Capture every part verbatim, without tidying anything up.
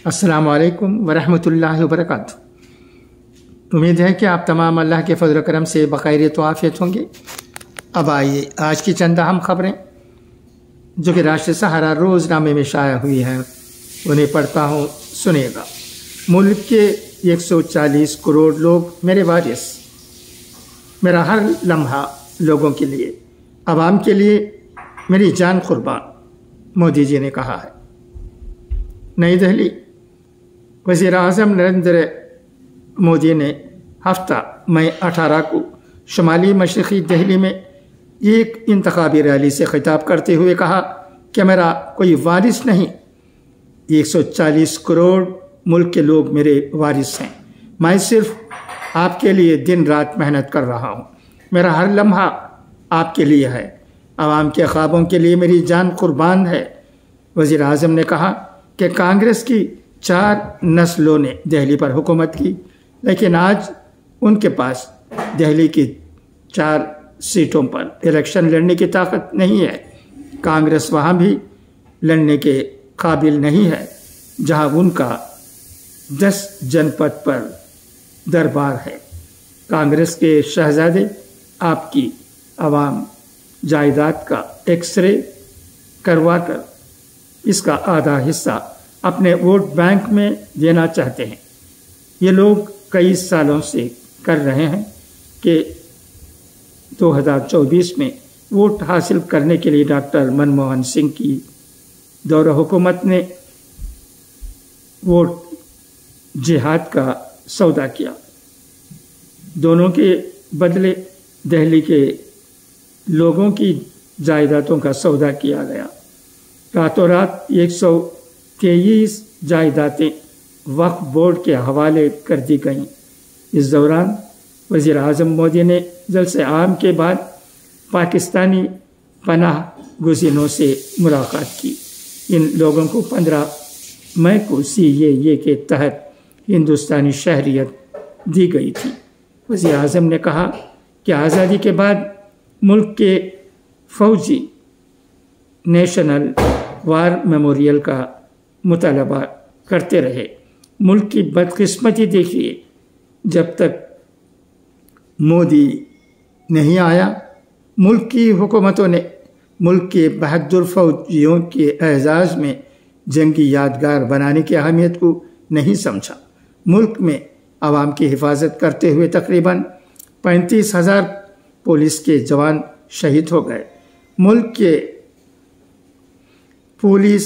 अस्सलामु अलैकुम वरहमतुल्लाहि वबरकातुहू। उम्मीद है कि आप तमाम अल्लाह के फजल करम से बखैरियत व आफियत होंगे। अब आइए आज की चंद अहम खबरें जो कि राष्ट्रीय सहारा रोज़नामे में शाया हुई हैं उन्हें पढ़ता हूँ, सुनिएगा। मुल्क के एक सौ चालीस करोड़ लोग मेरे वारिस, मेरा हर लम्हा लोगों के लिए, आवाम के लिए मेरी जान कुर्बान, मोदी जी ने कहा है। नई दिल्ली, वज़ीर आज़म नरेंद्र मोदी ने हफ्ता मई अठारह को शुमाली मशरक़ी दिल्ली में एक इंतखाबी रैली से खिताब करते हुए कहा कि मेरा कोई वारिस नहीं, एक सौ चालीस करोड़ मुल्क के लोग मेरे वारिस हैं। मैं सिर्फ आपके लिए दिन रात मेहनत कर रहा हूँ। मेरा हर लम्हा आपके लिए है, आवाम के ख्वाबों के लिए मेरी जान कुर्बान है। वज़ीर आज़म ने कहा कि कांग्रेस की चार नस्लों ने दिल्ली पर हुकूमत की, लेकिन आज उनके पास दिल्ली की चार सीटों पर इलेक्शन लड़ने की ताकत नहीं है। कांग्रेस वहाँ भी लड़ने के काबिल नहीं है जहाँ उनका दस जनपद पर दरबार है। कांग्रेस के शहजादे आपकी आवाम जायदाद का एक्सरे करवाकर इसका आधा हिस्सा अपने वोट बैंक में देना चाहते हैं। ये लोग कई सालों से कर रहे हैं कि दो हज़ार चौबीस में वोट हासिल करने के लिए डॉक्टर मनमोहन सिंह की दौर हुकूमत ने वोट जिहाद का सौदा किया। दोनों के बदले दिल्ली के लोगों की जायदादों का सौदा किया गया। रातों रात एक सौ तेईस जायदादें वक्फ बोर्ड के हवाले कर दी गईं। इस दौरान वज़ीर आज़म मोदी ने जलसे आम के बाद पाकिस्तानी पनाह गुज़ीरों से मुलाकात की। इन लोगों को पंद्रह मई को सी ए ए के तहत हिंदुस्तानी शहरियत दी गई थी। वज़ीर आज़म ने कहा कि आज़ादी के बाद मुल्क के फौजी नेशनल वार मेमोरियल का मुतालबा करते रहे। मुल्क की बदकिस्मती देखिए, जब तक मोदी नहीं आया, मुल्क की हुकूमतों ने मुल्क के बहादुर फौजियों के एजाज़ में जंगी यादगार बनाने की अहमियत को नहीं समझा। मुल्क में आवाम की हिफाजत करते हुए तकरीबन पैंतीस हज़ार पुलिस के जवान शहीद हो गए। मुल्क के पुलिस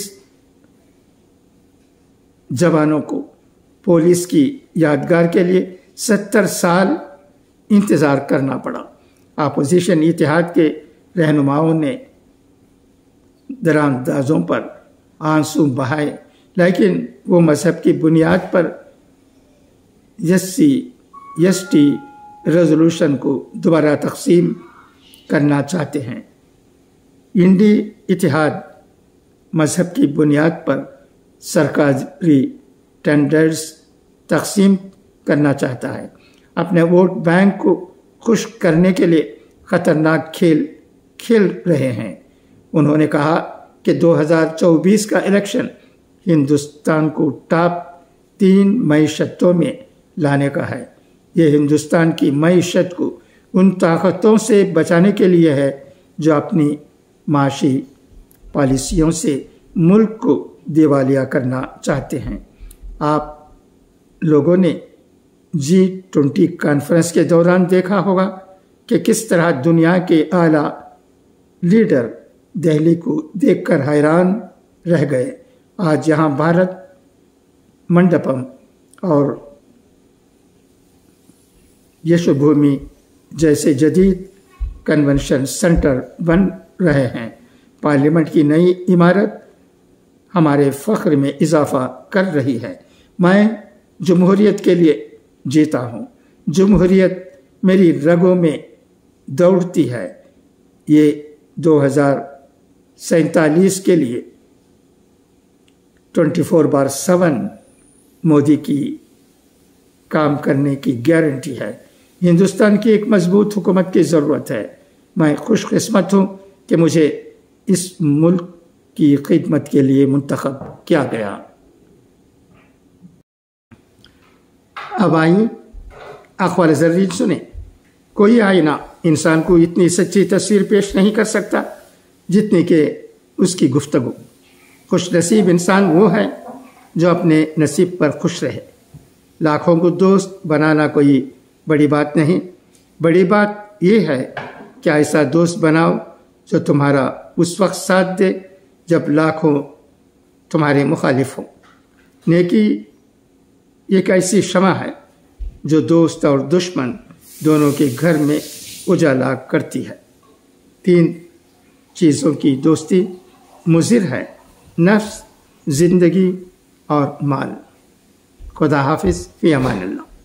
जवानों को पुलिस की यादगार के लिए सत्तर साल इंतज़ार करना पड़ा। अपोजिशन इत्तेहाद के रहनुमाओं ने दरामदाजों पर आंसू बहाए, लेकिन वो मजहब की बुनियाद पर S C S T resolution को दोबारा तकसीम करना चाहते हैं। इंडी इत्तेहाद मजहब की बुनियाद पर सरकारी टेंडर्स तकसीम करना चाहता है। अपने वोट बैंक को खुश करने के लिए ख़तरनाक खेल खेल रहे हैं। उन्होंने कहा कि दो हज़ार चौबीस का इलेक्शन हिंदुस्तान को टॉप तीन मईशतों में लाने का है। ये हिंदुस्तान की मईशत को उन ताकतों से बचाने के लिए है जो अपनी माशी पॉलिसियों से मुल्क को दिवालिया करना चाहते हैं। आप लोगों ने जी ट्वेंटी कॉन्फ्रेंस के दौरान देखा होगा कि किस तरह दुनिया के आला लीडर दिल्ली को देखकर हैरान रह गए। आज यहाँ भारत मंडपम और यशोभूमि जैसे जदीद कन्वेंशन सेंटर बन रहे हैं। पार्लियामेंट की नई इमारत हमारे फ़ख्र में इजाफ़ा कर रही है। मैं जमहूरियत के लिए जीता हूँ। जमहूरियत मेरी रगों में दौड़ती है। ये दो हज़ार सैंतालीस के लिए चौबीस बार सेवन मोदी की काम करने की गारंटी है। हिंदुस्तान की एक मजबूत हुकूमत की ज़रूरत है। मैं खुशकिस्मत हूँ कि मुझे इस मुल्क की खिदमत के लिए मुंतखब किया गया। اب آئیے اقوال زرین سنیں۔ کوئی آئینہ انسان کو اتنی سچی تصویر پیش نہیں کر سکتا جتنی کہ اس کی گفتگو۔ خوش نصیب انسان وہ ہے جو اپنے نصیب پر خوش رہے۔ لاکھوں کو دوست بنانا کوئی بڑی بات نہیں، بڑی بات یہ ہے کہ ایسا دوست بناؤ جو تمہارا اس وقت ساتھ دے جب لاکھوں تمہارے مخالف ہوں۔ نیکی ایک ایسی شمع ہے جو دوست اور دشمن دونوں کے گھر میں اجالا کرتی ہے۔ تین چیزوں کی دوستی مضر ہے: نفس، زندگی اور مال۔ خدا حافظ، فی امان اللہ۔